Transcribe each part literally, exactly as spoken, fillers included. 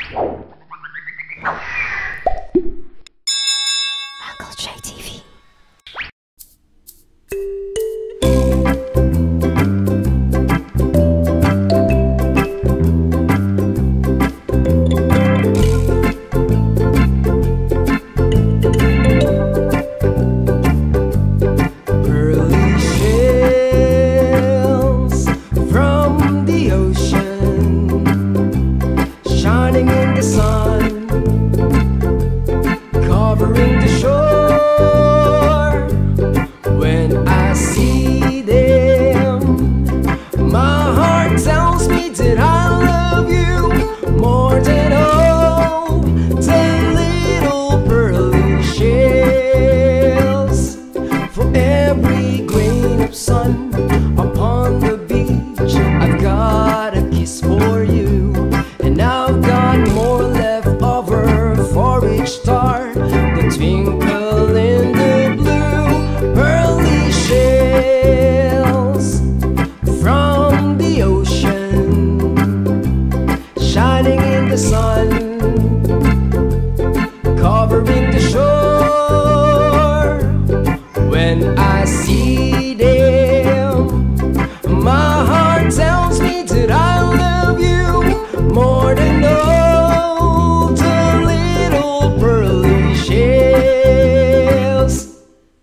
Uncle J T V. Shining in the sun, covering the shore. When I see them, my heart tells me that I love you more than all the little pearly shells. For every grain of sun upon the beach, I've got a kiss for you. And I've got more left over for each star that twinkle in the blue. Pearly shells from the ocean, shining in the sun, covering the shore. When I see them, my heart tells me that I love you more than all the little pearly shells.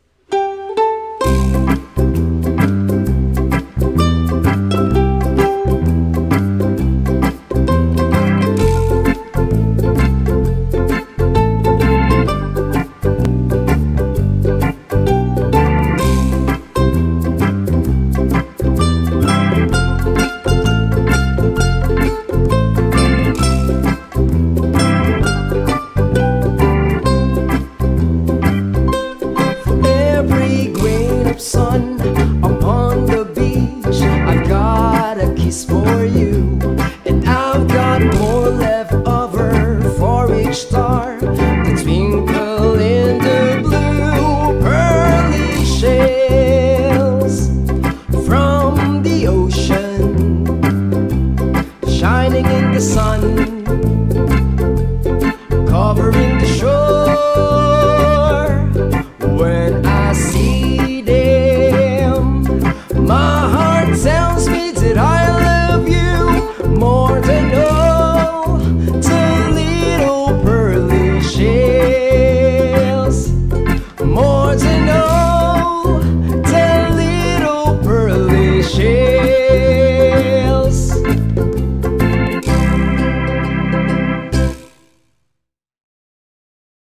Sun upon the beach, I've got a kiss for you. And I've got more left over for each star that twinkle in the blue. Pearly shells from the ocean, shining in the sun,